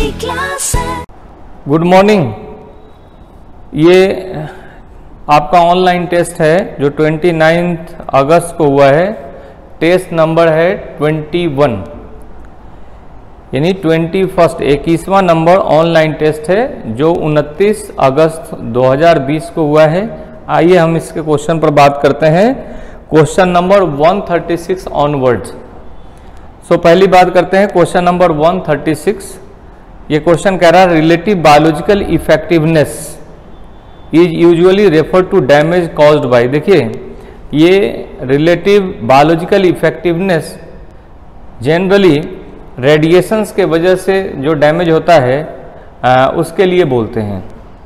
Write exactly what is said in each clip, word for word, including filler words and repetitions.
अच्छी क्लास है। Good morning. ये आपका ऑनलाइन टेस्ट है जो उनतीस अगस्त को हुआ है। टेस्ट नंबर है इक्कीस, यानी इक्कीस इक्कीसवां नंबर ऑनलाइन टेस्ट है जो उनतीस अगस्त दो हज़ार बीस को हुआ है। आइए हम इसके क्वेश्चन पर बात करते हैं। क्वेश्चन नंबर एक सौ छत्तीस ऑनवर्ड्स। सो पहली बात करते हैं क्वेश्चन नंबर एक सौ छत्तीस। ये क्वेश्चन कह रहा है relative biological effectiveness is usually refer to damage caused by. देखिए ये relative biological effectiveness generally radiations के वजह से जो डैमेज होता है आ, उसके लिए बोलते हैं।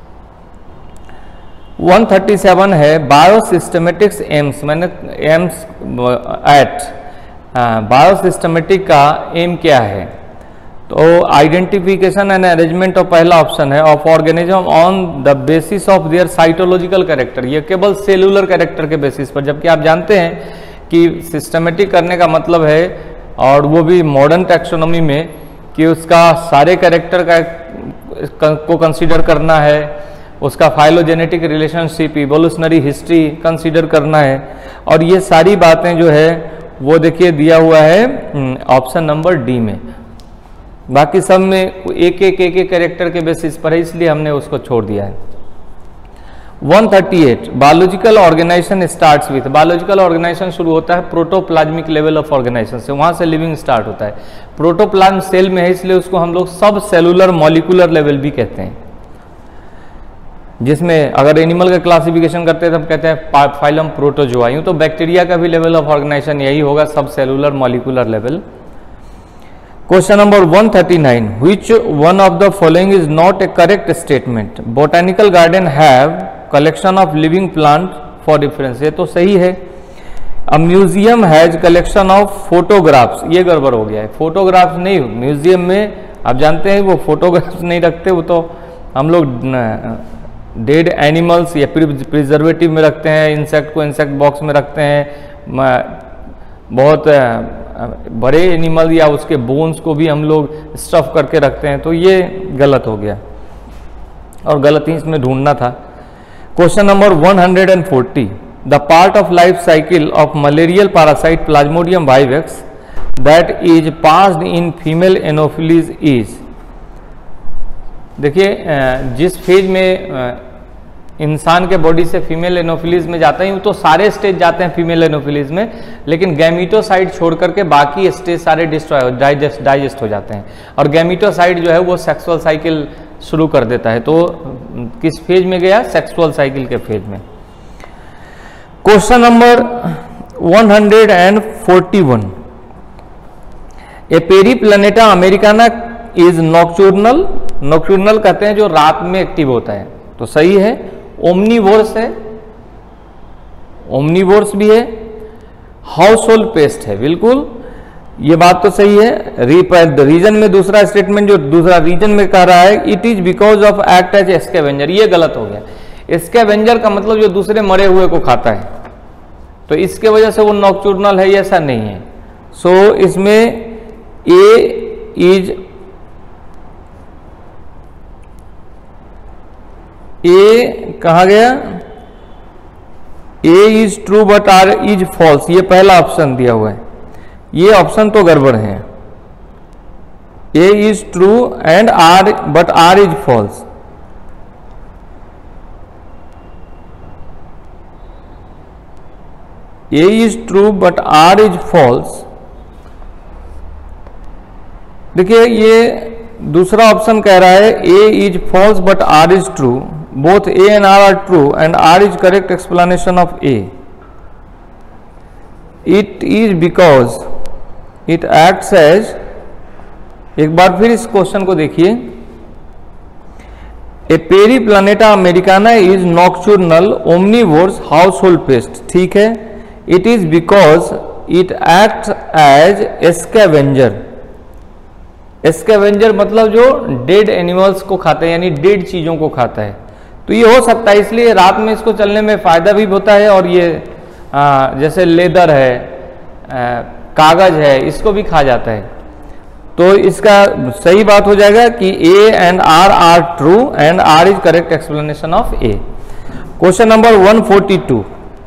एक सौ सैंतीस है बायोसिस्टमेटिक्स एम्स। मैंने एम्स एट बायोसिस्टमेटिक का एम क्या है, तो आइडेंटिफिकेशन एंड अरेंजमेंट ऑफ पहला ऑप्शन है of organism on the basis of their cytological character. ये केवल सेलुलर कैरेक्टर के बेसिस पर, जबकि आप जानते हैं कि सिस्टमेटिक करने का मतलब है, और वो भी मॉडर्न टैक्सोनॉमी में, कि उसका सारे कैरेक्टर का को कंसीडर करना है, उसका phylogenetic relationship, evolutionary history consider करना है। और ये सारी बातें जो है वो देखिए दिया हुआ है ऑप्शन नंबर डी में। बाकी सब में एक एक एक एक कैरेक्टर के बेसिस पर है, इसलिए हमने उसको छोड़ दिया है। एक सौ अड़तीस biological organization starts with. Biological organization शुरू होता है प्रोटोप्लाज्मिक लेवल ऑफ ऑर्गेनाइजेशन से, वहां से लिविंग स्टार्ट होता है। प्रोटोप्लाज्म सेल में है, इसलिए उसको हम लोग सब सेलुलर मॉलिक्यूलर लेवल भी कहते हैं। जिसमें अगर एनिमल का क्लासिफिकेशन करते हैं तो हम कहते हैं फाइलम प्रोटोजोआ। यूं तो बैक्टीरिया का भी लेवल ऑफ ऑर्गेनाइजेशन यही होगा, सब cellular molecular level. Question number एक सौ उनतालीस, which one of the following is not a correct statement. Botanical garden have collection of living plant for reference. ये तो सही है। A museum has collection of photographs. ये गड़बड़ हो गया है, फोटोग्राफ्स नहीं। म्यूजियम में आप जानते हैं वो फोटोग्राफ्स नहीं रखते, वो तो हम लोग डेड एनिमल्स या प्रिजर्वेटिव में रखते हैं, इंसेक्ट को इंसेक्ट बॉक्स में रखते हैं, बहुत बड़े एनिमल या उसके बोन्स को भी हम लोग स्टफ करके रखते हैं। तो ये गलत हो गया और गलती इसमें ढूंढना था। क्वेश्चन नंबर एक सौ चालीस, the part of life cycle of malarial parasite plasmodium vivax that is passed in female anopheles is. देखिए जिस फेज में इंसान के बॉडी से फीमेल एनोफिलीज में जाता है, तो सारे स्टेज जाते हैं फीमेल एनोफिलीज में, लेकिन गैमीटोसाइड छोड़ करके बाकी स्टेज सारे डिस्ट्रॉय डाइजेस्ट डाइजेस्ट हो जाते हैं, और गैमीटोसाइड जो है वो सेक्सुअल साइकिल शुरू कर देता है। तो किस फेज में गया? सेक्सुअल साइकिल के फेज में। क्वेश्चन नंबर एक सौ इकतालीस, a periplaneta americana is nocturnal. Nocturnal कहते हैं जो रात में एक्टिव होता है, तो सही है। ओमनीवोर्स है, ओमनीवोर्स भी है। हाउस होल्ड पेस्ट है, बिल्कुल ये बात तो सही है। रीजन में दूसरा स्टेटमेंट जो दूसरा रीजन में कह रहा है, it is because of act as scavenger. ये गलत हो गया। स्कैवेंजर का मतलब जो दूसरे मरे हुए को खाता है, तो इसके वजह से वो नॉक्टर्नल है, ऐसा नहीं है। सो so, इसमें ए इज ए कहा गया, A is true but R is false. ये पहला ऑप्शन दिया हुआ है, ये ऑप्शन तो गड़बड़ है। A is true and R but R is false. A is true but R is false. देखिए ये दूसरा ऑप्शन कह रहा है A is false but R is true. Both A and R are true and R is correct explanation of A. It is because it acts as, एक बार फिर इस क्वेश्चन को देखिए, A periplaneta americana is nocturnal omnivores household pest. ठीक है। It is because it acts as scavenger. Scavenger मतलब जो डेड एनिमल्स को खाता है, यानी डेड चीजों को खाता है। तो ये हो सकता है, इसलिए रात में इसको चलने में फायदा भी होता है। और ये आ, जैसे लेदर है, आ, कागज है, इसको भी खा जाता है। तो इसका सही बात हो जाएगा कि A and R are true and R is correct explanation of A. Question number one forty two,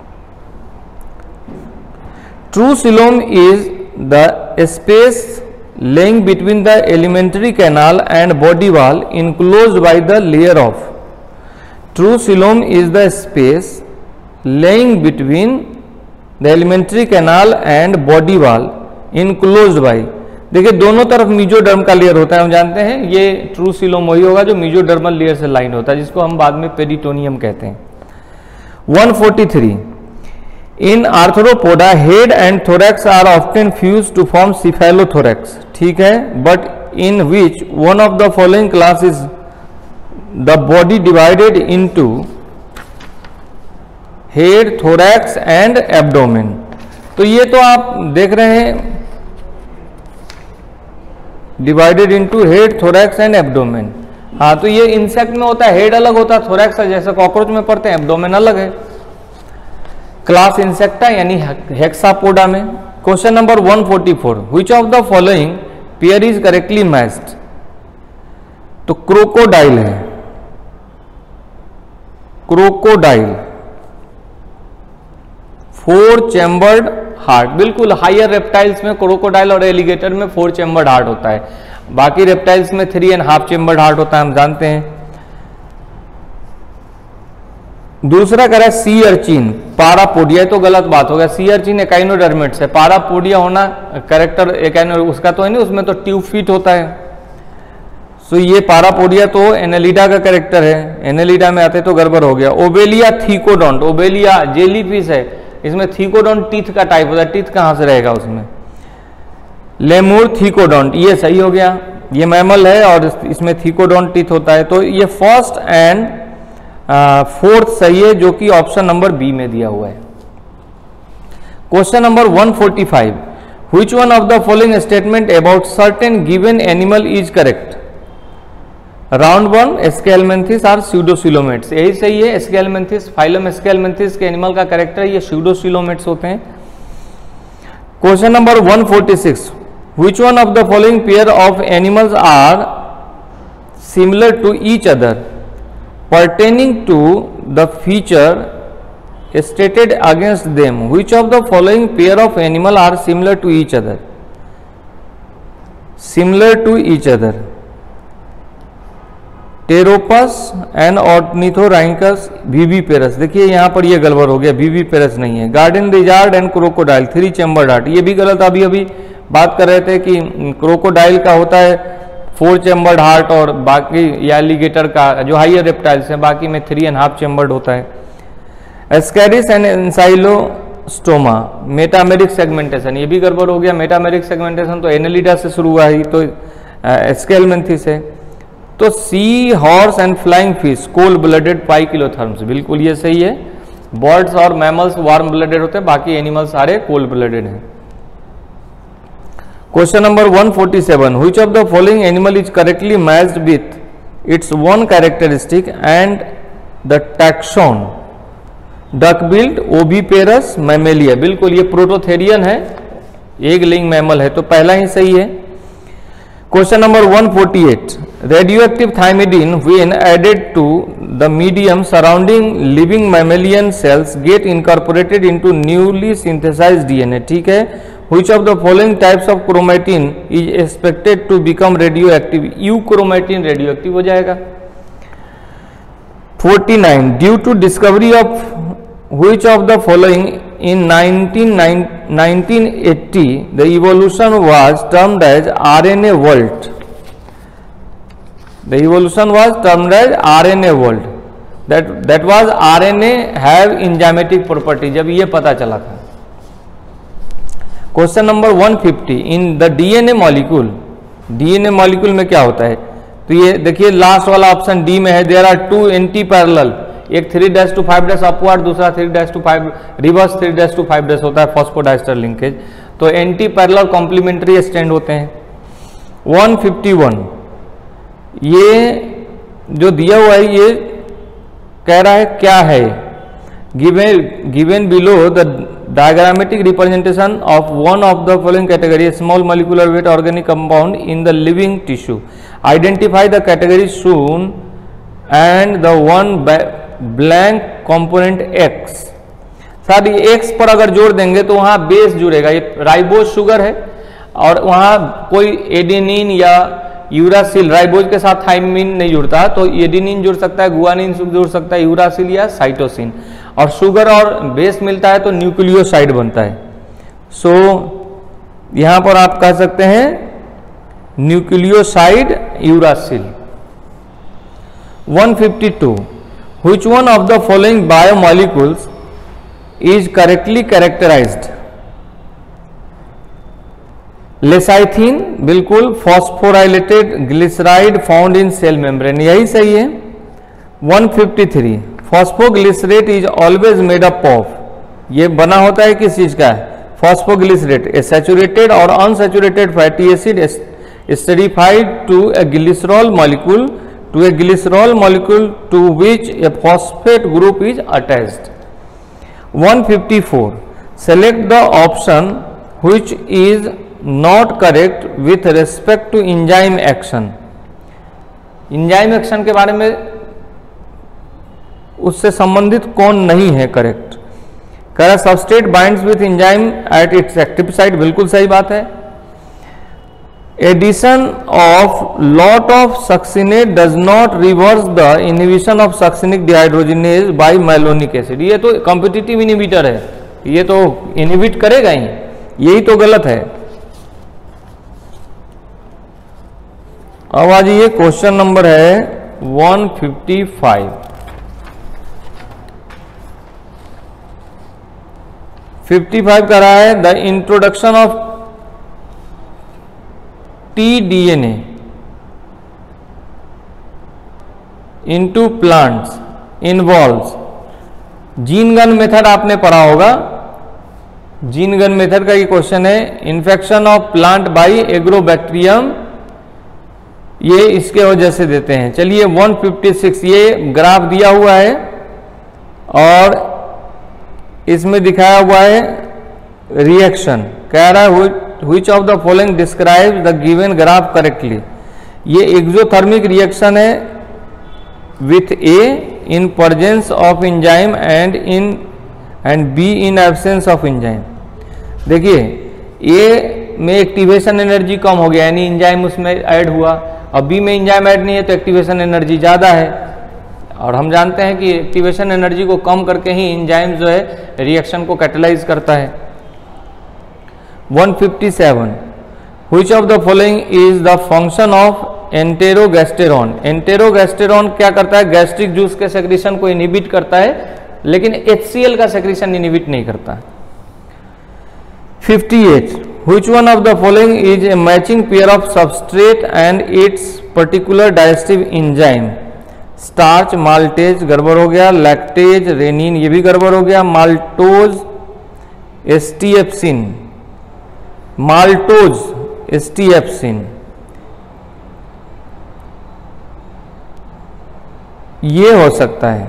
true coelom is the space laying between the alimentary canal and body wall enclosed by the layer of, true coelom is the space laying between the alimentary canal and body wall enclosed by, देखिए दोनों तरफ mesoderm का layer होता है, हम जानते हैं ये ट्रू सीलोम वही होगा जो मीजोडर्मल लेयर से लाइन होता है, जिसको हम बाद में पेरिटोनियम कहते हैं। One forty three, in arthropoda head and thorax are often fused to form cephalothorax, ठीक है, but in which one of the following class is the body divided into head, thorax and abdomen. तो ये तो आप देख रहे हैं divided into head, thorax and abdomen. हाँ, तो ये इंसेक्ट में होता है, हेड अलग होता है, थोरैक्स जैसे कॉकरोच में पढ़ते हैं, एब्डोमेन अलग है। क्लास इंसेक्टा यानी हेक्सापोडा में। Question number one forty four, which of the following pair is correctly matched, तो क्रोकोडाइल है, क्रोकोडाइल फोर चैम्बर्ड हार्ट, बिल्कुल हायर रेप्टाइल्स में क्रोकोडाइल और एलिगेटर में फोर चैम्बर्ड हार्ट होता है, बाकी रेप्टाइल्स में three and half chambered heart होता है, हम जानते हैं। दूसरा कह रहा है सी अर्चिन, पारापोडिया, तो गलत बात हो गया, सी अर्चिन एकाइनोडर्मेट्स है, पारापोडिया होना करेक्टर एकाइनो उसका तो है नहीं, उसमें तो ट्यूब फीट होता है। सो ये पारापोडिया तो एनेलिडा का करेक्टर है, एनेलिडा में आते तो गड़बड़ हो गया। ओबेलिया थीकोडोंट, ओबेलिया जेलीफिश है, इसमें थीकोडोंट टीथ का टाइप होता है, टीथ कहां से रहेगा उसमें। लेमूर थीकोडोंट, ये सही हो गया, ये मैमल है और इसमें थीकोडोंट टीथ होता है, तो ये फर्स्ट एंड फोर्थ uh, सही है, जो कि ऑप्शन नंबर बी में दिया हुआ है। Question number one forty five, which one of the following statement about certain given animal is correct, roundworm aschelminthes are pseudocoelomates, यही सही है, स्केलमेंथिस फाइलम स्केलमेंथिस के एनिमल का करेक्टर ये स्यूडोसिलोमेट्स होते हैं। Question number one forty six, which one of the following pair of animals are similar to each other pertaining to the feature stated against them, which of the following pair of animal are similar to each other, similar to each other, pteropus and ornithorhynchus viviparous, देखिए यहाँ पर ये गड़बड़ हो गया, viviparous नहीं है। Garden lizard and crocodile three chambered heart, ये भी गलत, अभी अभी बात कर रहे थे कि क्रोकोडाइल का होता है फोर चैम्बर्ड हार्ट और बाकी या एलिगेटर का जो हाइयर रेप्टाइल्स हैं बाकी में थ्री एंड हाफ चैम्बर्ड होता है। Ascaris and ancylostoma metameric segmentation, ये भी गड़बड़ हो गया, मेटामेरिक सेगमेंटेशन तो एनेलिडा से शुरू हुआ ही, तो एस्केलमेंथिस है। तो sea horse and flying fish cold blooded poikilotherms, बिल्कुल ये सही है, बर्ड्स और मैमल्स वार्म ब्लडेड होते हैं, बाकी एनिमल्स सारे कोल्ड ब्लडेड हैं। Question number one forty seven, which of the following animal is correctly matched with its one characteristic and the taxon, duckbilled, oviparous, mammalia, बिल्कुल ये प्रोटोथेरियन है, egg laying mammal है, तो पहला ही सही है। Question number one forty eight, radioactive thymidine when added to the medium surrounding living mammalian cells get incorporated into newly synthesized DNA, ठीक है। Which of the following types of chromatin is expected to become radioactive? Euchromatin radioactive हो जाएगा। Forty nine, due to discovery of which of the following in nineteen eighty the evolution was termed as R N A world, the evolution was termed as R N A world, that that was R N A have enzymatic property, जब ये पता चला था। Question number one fifty, in the DNA molecule, DNA molecule में क्या होता है, तो ये देखिए लास्ट वाला ऑप्शन डी में है, there are two anti parallel, एक three dash two five dash upward, दूसरा three dash two five reverse three dash two five dash होता है फॉस्फोडाइस्टर लिंकेज, तो एंटी पैरेलल कॉम्प्लीमेंट्री स्टैंड होते हैं। वन फिफ्टी वन, ये जो दिया हुआ है ये कह रहा है क्या है, given given below the diagrammatic representation of one of the following category, small molecular weight organic compound in the living tissue. Identify the category shown and the one blank component X. साथ ही X पर अगर जोड़ देंगे तो वहाँ base जुड़ेगा, ये ribose sugar है और वहाँ कोई एडेनिन या यूरासिल, राइबोज के साथ थाइमिन नहीं जुड़ता, तो एडेनिन जुड़ सकता है, गुआनिन जुड़ सकता है, यूरासिल या साइटोसिन, और शुगर और बेस मिलता है तो न्यूक्लियोसाइड बनता है. सो so, यहां पर आप कह सकते हैं nucleoside uracil. one fifty-two. Which one of the following biomolecules is correctly characterized? Lecithin बिल्कुल, phosphorylated glyceride found in cell membrane, यही सही है. one fifty-three. Phosphoglycerate is always made up of, ये बना होता है किस चीज का? फॉस्फोग्लिसरेट. ए सैचुरेटेड और unsaturated fatty acid esterified to a glycerol molecule to a glycerol molecule to which a phosphate group is attached. one fifty-four. Select the option which is not correct with respect to enzyme action. enzyme action के बारे में उससे संबंधित कौन नहीं है correct? कह रहा substrate binds with enzyme at its active site, बिल्कुल सही बात है. Addition of lot of succinate does not reverse the inhibition of succinic dehydrogenase by malonic acid, ये तो कॉम्पिटिटिव इनहिबिटर है, ये तो इनहिबिट करेगा ही, यही तो गलत है. अब आज ये क्वेश्चन नंबर है one fifty-five. fifty-five कर रहा है the introduction of T D N A into plants involves. Gene gun method आपने पढ़ा होगा, जीन गन मेथड का ये क्वेश्चन है. Infection of plant by agrobacterium, ये इसके वजह से देते हैं. चलिए one fifty-six, ये ग्राफ दिया हुआ है और इसमें दिखाया हुआ है रिएक्शन. कह रहा है which of the following describes the given graph correctly. ये एक्सोथर्मिक रिएक्शन है with A in presence of enzyme and in and B in absence of enzyme. देखिए A में एक्टिवेशन एनर्जी कम हो गया, यानी एंजाइम उसमें ऐड हुआ, और बी में एंजाइम ऐड नहीं है तो एक्टिवेशन एनर्जी ज़्यादा है, और हम जानते हैं कि एक्टिवेशन एनर्जी को कम करके ही एंजाइम जो है रिएक्शन को कैटलाइज करता है. one fifty-seven. Which of the following is the function of एंटेरोगैस्टेरॉन? एंटेरोगैस्टेरॉन क्या करता है? गैस्ट्रिक जूस के सेक्रेशन को इनहिबिट करता है, लेकिन एच सी एल का सेक्रेशन इनहिबिट नहीं करता. fifty-eight. Which one of the following is a matching pair of substrate and its particular digestive enzyme? Starch, maltase गड़बड़ हो गया, लैक्टेज, रेनिन ये भी गड़बड़ हो गया, माल्टोज, एस्टीएप्सिन, माल्टोज, एस्टीएप्सिन, ये हो सकता है.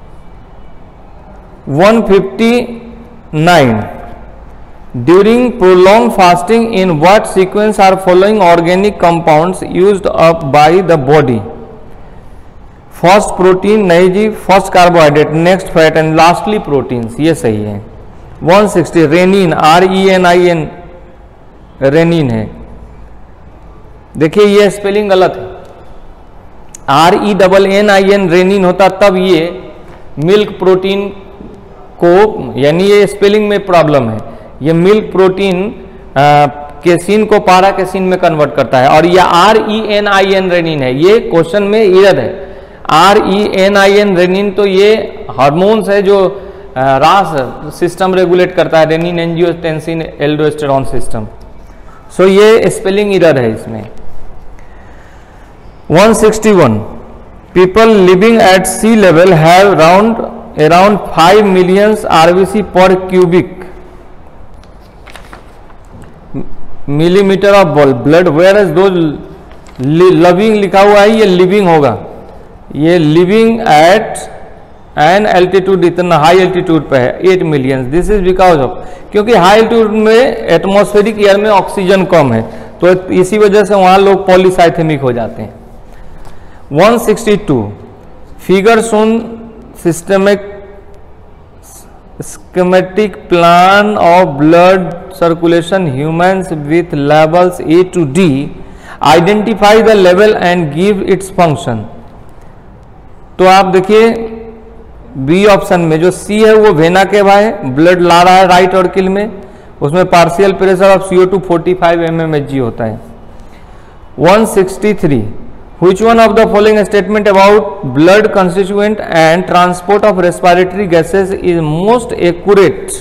one fifty-nine. During prolonged fasting, in what sequence are following organic compounds used up by the body? First protein, नहीं जी, first carbohydrate, next fat and lastly proteins, ये सही है. one sixty. Renin, R E N I N, renin है. देखिए ये spelling गलत है, R E double N I N renin होता तब ये मिल्क प्रोटीन को, यानी ये स्पेलिंग में प्रॉब्लम है, ये मिल्क प्रोटीन केसिन को पारा केसिन में कन्वर्ट करता है, और ये R E N I N renin है, ये क्वेश्चन में एरर है. R E N I N renin तो ये हार्मोन्स है जो रास सिस्टम रेगुलेट करता है, renin angiotensin aldosterone system. So ये स्पेलिंग एरर है इसमें. one sixty-one. People living at sea level have around around five million R B C per cubic millimeter of blood, whereas those living लिखा हुआ है, ये living होगा, ये living at and altitude इतना हाई एल्टीट्यूड पे है at million. This is because of, क्योंकि हाई एल्टीट्यूड में एटमॉस्फेरिक एयर में ऑक्सीजन कम है, तो इसी वजह से वहां लोग पॉलीसाइथेमिक हो जाते हैं। One sixty two figure shown systemic schematic plan of blood circulation humans with levels A to D, identify the level and give its function। तो आप देखिए बी ऑप्शन में जो सी है वो वेना केवा है, ब्लड ला रहा है राइट ऑर्किल में, उसमें partial pressure of C O two forty five M M H G होता है। One sixty three Which one of the following statement about blood constituent and transport of respiratory gases is most accurate?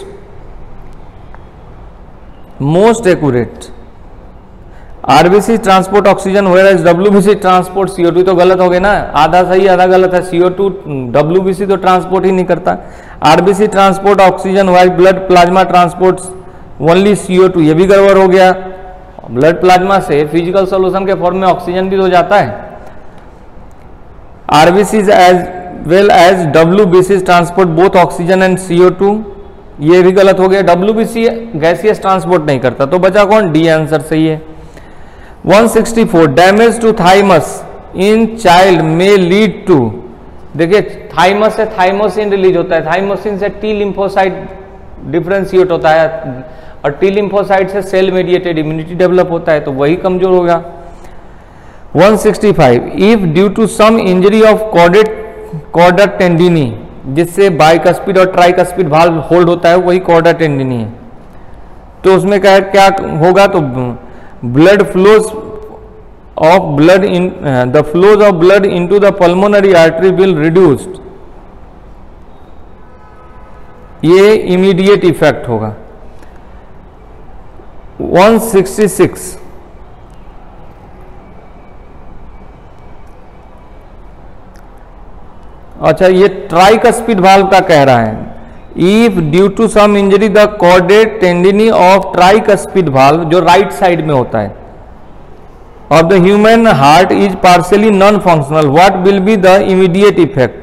Most accurate. R B C transport oxygen whereas W B C transport C O two, तो गलत हो गया ना, आधा सही आधा गलत है। C O two W B C तो ट्रांसपोर्ट ही नहीं करता। R B C transport oxygen वाइज blood plasma transport only C O two, ये भी गड़बड़ हो गया। ब्लड प्लाज्मा से फिजिकल सोल्यूशन के फॉर्म में ऑक्सीजन भी हो जाता है। R B Cs as well as W B Cs transport both oxygen and C O two, ये भी गलत हो गया। W B C gaseous transport नहीं करता, तो बचा कौन, डी आंसर सही है। One sixty four damage to thymus in child में लीड टू, देखिए थाइमस से थाइमोसिन रिलीज होता है, थाइमोसिन से टी लिम्फोसाइट डिफरेंशिएट होता है और टी लिम्फोसाइट से सेल मेडिएटेड इम्यूनिटी डेवलप होता है, तो वही कमजोर होगा। One sixty five if due to some injury of chordate chorda tendineae, जिससे बाइकस्पिड और ट्राइकस्पिड वाल्व होल्ड होता है, वही कॉर्डा टेंडिनी है, तो उसमें क्या क्या होगा, तो blood flows of blood in the flows of blood into the pulmonary artery will reduced, ये इमीडिएट इफेक्ट होगा। वन सिक्सटी सिक्स अच्छा, ये ट्राइकस्पिड वाल्व का कह रहा है। If due to some injury the chordae tendineae of tricuspid valve, जो right side में होता है, of the human heart is partially non functional, what will be the immediate effect.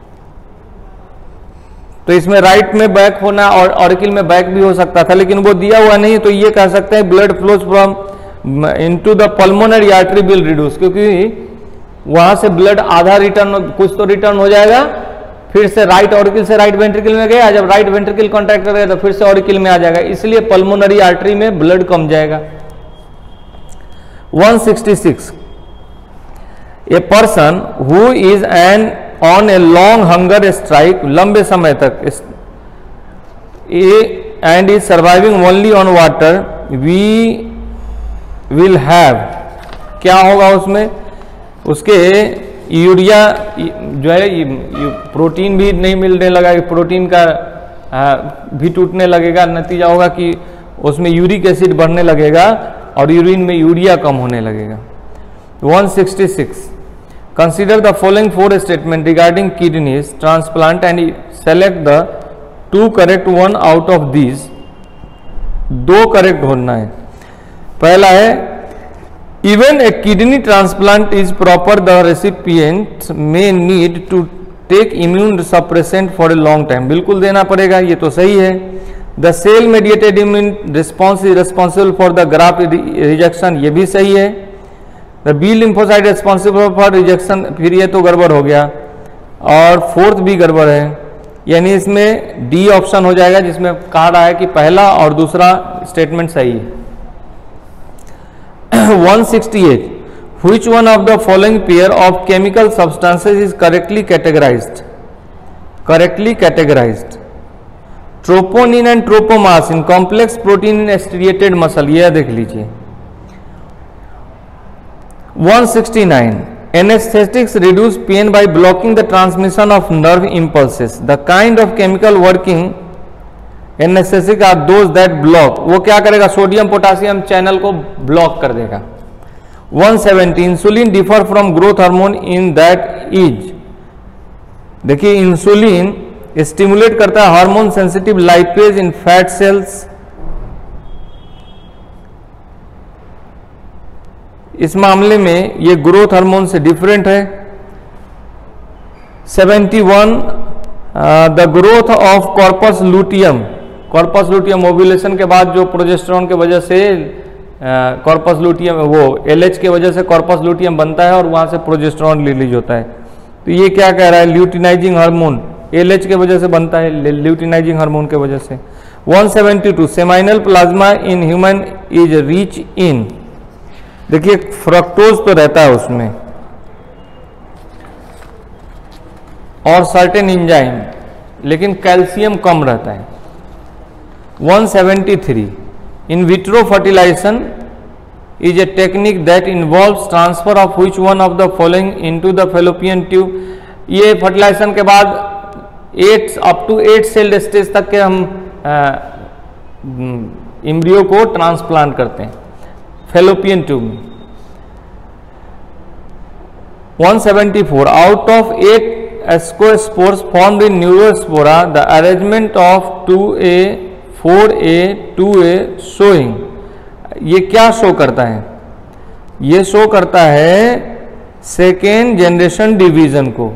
तो इसमें राइट में बैक होना और ऑर्किल में बैक भी हो सकता था, लेकिन वो दिया हुआ नहीं, तो ये कह सकते हैं blood flows from into the pulmonary artery will reduce, क्योंकि वहां से ब्लड आधा रिटर्न, कुछ तो रिटर्न हो जाएगा, फिर से राइट ऑर्किल से राइट वेंट्रिकल में गया, जब राइट वेंट्रिकल कॉन्ट्रैक्ट करेगा तो फिर से ऑर्किल में आ जाएगा, इसलिए पल्मोनरी आर्टरी में ब्लड कम जाएगा। One sixty six a person who is an on a long hunger strike, लंबे समय तक, and is surviving only on water, we will have, क्या होगा उसमें, उसके यूरिया जो है प्रोटीन भी नहीं मिलने लगा, प्रोटीन का भी टूटने लगेगा, नतीजा होगा कि उसमें यूरिक एसिड बढ़ने लगेगा और यूरिन में यूरिया कम होने लगेगा। One sixty six consider the following four statement regarding kidneys transplant and select the two correct one out of this, दो करेक्ट होना है। पहला है Even a kidney transplant is proper, the recipient may need to take immune suppressant for a long time, बिल्कुल देना पड़ेगा, ये तो सही है। The cell mediated immune response is responsible for the graft rejection, ये भी सही है। The B lymphocyte responsible for rejection, फिर ये तो गड़बड़ हो गया, और फोर्थ भी गड़बड़ है, यानी इसमें डी ऑप्शन हो जाएगा, जिसमें कहा रहा है कि पहला और दूसरा स्टेटमेंट सही है। One sixty eight Which one of the following pair of chemical substances is correctly categorized? Correctly categorized. Troponin and tropomas in complex protein in striated muscle, यह देख लीजिए। One sixty nine Anesthetics reduce pain by blocking the transmission of nerve impulses. The kind of chemical working anaesthetic are those that block, वो क्या करेगा, sodium potassium channel को block कर देगा। One seventy insulin differ from growth hormone in that is, देखिए insulin stimulate करता है hormone sensitive lipase in fat cells, इस मामले में ये ग्रोथ हार्मोन से डिफरेंट है। Seventy one the growth of corpus luteum, corpus luteum ovulation के बाद जो प्रोजेस्टेरॉन के वजह से कॉर्पस लूटियम वो एलएच के वजह से कॉर्पस लूटियम बनता है और वहाँ से प्रोजेस्टेरॉन रिलीज होता है। तो ये क्या कह रहा है, ल्यूटिनाइजिंग हार्मोन एलएच के वजह से बनता है, ल्यूटिनाइजिंग हार्मोन के वजह से। One seventy two seminal plasma in human is rich in, देखिए फ्रक्टोज तो रहता है उसमें और सर्टेन एंजाइम, लेकिन कैल्शियम कम रहता है। One seventy three in vitro fertilisation is a technique that involves transfer of which one of the following into the fallopian tube. ये फर्टिलाइजेशन के बाद eight up to eight celled stage तक के हम इम्ब्रियो को ट्रांसप्लांट करते हैं fallopian tube में। One seventy four out of eight ascospores formed in neurospora the arrangement of two A, four A, two A showing, ये क्या शो करता है, ये शो करता है सेकेंड जनरेशन डिवीजन को।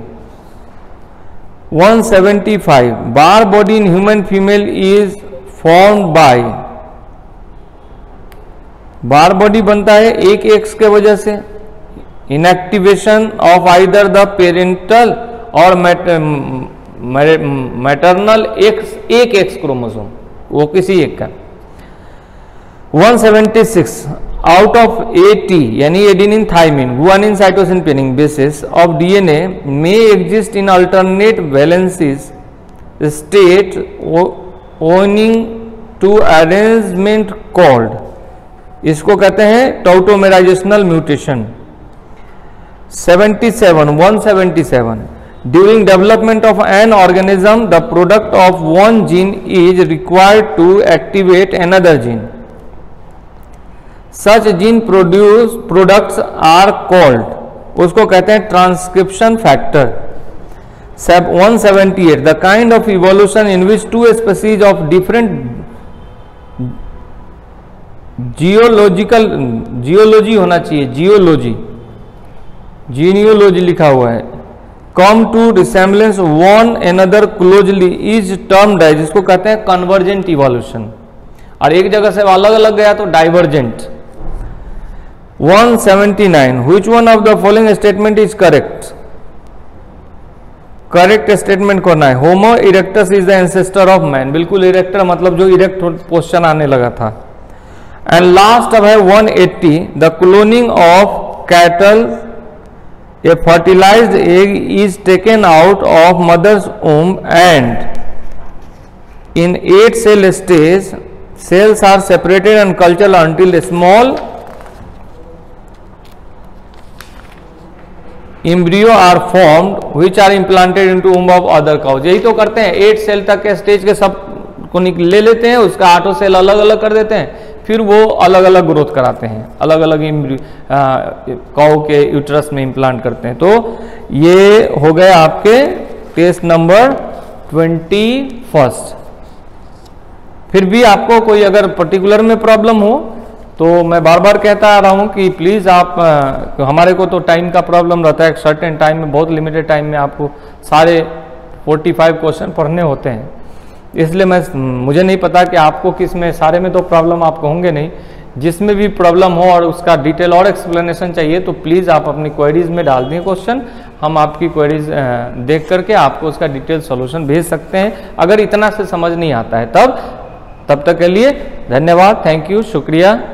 One seventy five Barr body in human female is formed by, Barr body बनता है एक एक्स के वजह से, inactivation of either the parental or maternal X, एक एक्स क्रोमोसोम वो किसी एक का। One seventy six out of AT यानी adenine thymine guanine cytosine pairing bases of DNA may exist in alternate valencies state owing to arrangement called, इसको कहते हैं tautomerisational mutation. Seventy seven one seventy seven During development of an organism, the product of one gene is required to activate another gene. Such gene produce products are called, उसको कहते हैं transcription factor. One seventy eight the kind of evolution in which two species of different geological, geology होना चाहिए, geology, genealogy लिखा हुआ है, come to resemblance one another closely is termed as, इसको कहते हैं कन्वर्जेंट इवोल्यूशन, और एक जगह से अलग अलग गया तो divergent. One seventy nine which one of the following statement is correct, correct statement करना है। Homo erectus is the ancestor of man, बिल्कुल इरेक्टर मतलब जो इरेक्ट पोस्चर आने लगा था। एंड लास्ट अब है one eighty the cloning of cattle, A fertilized egg is taken out of mother's womb and in eight cell stage cells are separated and cultured until small embryo are formed which are implanted into womb of other cows। यही तो करते हैं, eight cell तक के stage के सब को ले लेते हैं, उसका आठों सेल अलग अलग कर देते हैं, फिर वो अलग अलग ग्रोथ कराते हैं, अलग अलग काऊ के यूट्रस में इम्प्लांट करते हैं। तो ये हो गए आपके टेस्ट नंबर ट्वेंटी फर्स्ट। फिर भी आपको कोई अगर पर्टिकुलर में प्रॉब्लम हो तो मैं बार बार कहता आ रहा हूँ कि प्लीज़ आप आ, हमारे को तो टाइम का प्रॉब्लम रहता है, एक सर्टेन टाइम में, बहुत लिमिटेड टाइम में आपको सारे पैंतालीस क्वेश्चन पढ़ने होते हैं, इसलिए मैं मुझे नहीं पता कि आपको किस में, सारे में तो प्रॉब्लम आपको होंगे नहीं, जिसमें भी प्रॉब्लम हो और उसका डिटेल और एक्सप्लेनेशन चाहिए तो प्लीज़ आप अपनी क्वेरीज में डाल दें क्वेश्चन, हम आपकी क्वेरीज देख करके आपको उसका डिटेल सॉल्यूशन भेज सकते हैं। अगर इतना से समझ नहीं आता है तब तब तक के लिए धन्यवाद, थैंक यू, शुक्रिया।